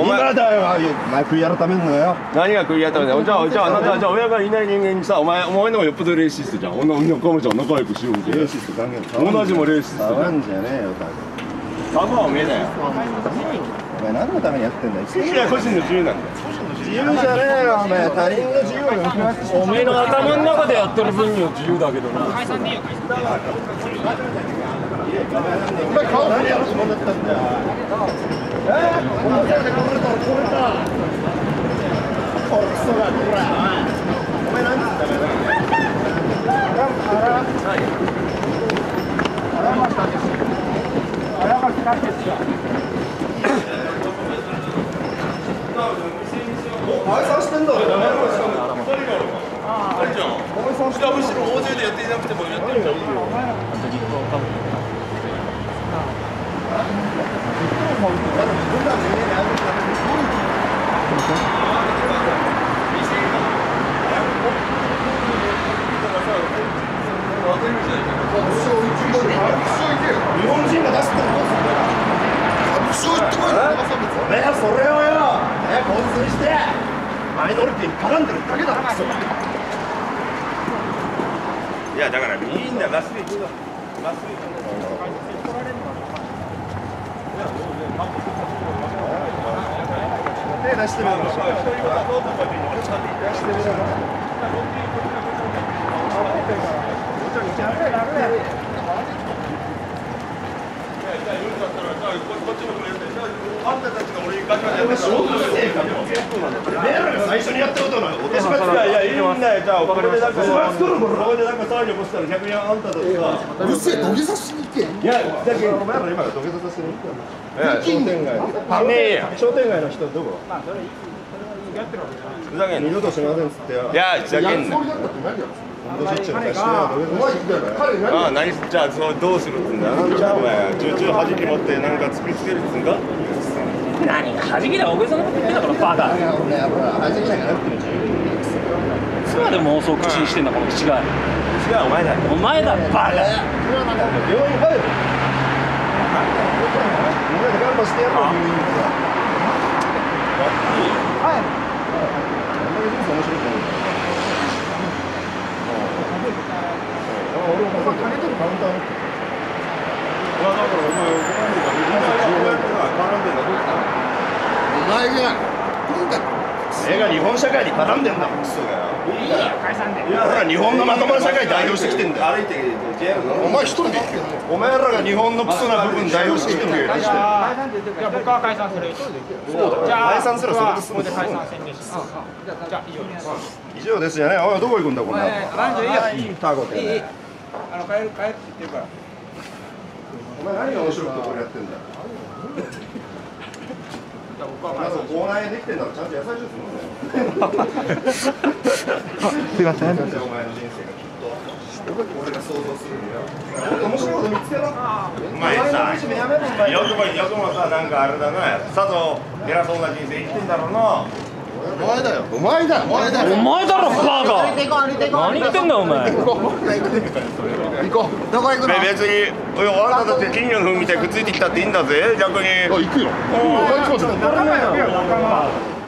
今だよ、お前悔い改めんのよ。 何が悔い改めだ。じゃああなたじゃあ親がいない人間にさ、お前の方がよっぽどレーシストじゃん。女の子ちゃん仲良くしようって。 レーシスト関係ない。 同じもレーシスト。 触んじゃねえよ、 タブはおめえだよ。 お前何のためにやってんだよ。 好きな個人の自由なんだよ。 自由じゃねえよ、お前。他人の自由を抑圧して。 おめえの頭の中でやってる分には自由だけどな。 お前顔何やるつもりだったんだよ。この手でこれたらこれだ。これクソがこれ。お前何つったかな。解散してんだろ。むしろ大勢でやっていなくてもやってるじゃん。日本人が出すってどうすんだよ。おめえはそれをよ、構図にしてマイノリティに絡んでるだけだろ。 いやだからみんなまっすぐ行くぞ。まっすぐ行く。 手出してみろ。あんたたちが俺にガチャガチャやって仕事してんかよ。お前らが最初にやったことない。落としました。いやいいんだよ。じゃあここでなんか騒ぎ起こしたら逆にあんたたちが。 うるせえ、土下座しに行け。 いやだけどお前ら今土下座させに行ったの。商店街。 ねえや。 商店街の人どこ？ ふざけんな。 二度としませんっつってよ。 いやふざけんな。 お前ああ何じゃあそうどうするってんだ。じゃあお前重々弾き持ってなんか突きつけるっつうんか。 何が弾きだ、大げさなこと言ってんだからバカ。いつまで妄想口にしてんだこの口が。 違うお前だ。 お前だバカ。 病院入る。みんなで頑張ってやろう。はい。あんまり人生面白くない。俺も金取るカウンター。 だからお前絡んでんだ。 お前が今回映画日本社会に絡んでんだもん。クソがよ。いいや解散で。いやほら日本のまともな社会代表してきてんだよ。歩いて JR の。 お前一人で行ってんの。 お前らが日本のクソな部分代表してきてんだよ。 じゃあ僕は解散する。 そうだ。じゃあ解散するそれで済む。 解散宣言します。じゃあ以上です。 以上ですよね。おいどこ行くんだこんな。 いいタコってね。 帰るって言ってるから。 お前何が面白くてこれやってんだよ。まず口内炎できてんだらちゃんと野菜ジュース飲んだよ。すいません。お前の人生がきっと俺が想像するんだよ。面白いこと見つけろ。 お前さ、よくもさなんかあれだな。さぞ偉そうな人生生きてんだろうな。 お前だよ。お前だよ。お前だよ。 お前だろバカ。何言ってんだお前。 行こう。どこ行くの？ 別にあんただって金魚の糞みたいにくっついてきたっていいんだぜ逆に。 行くよ。おい、ちょっと待って。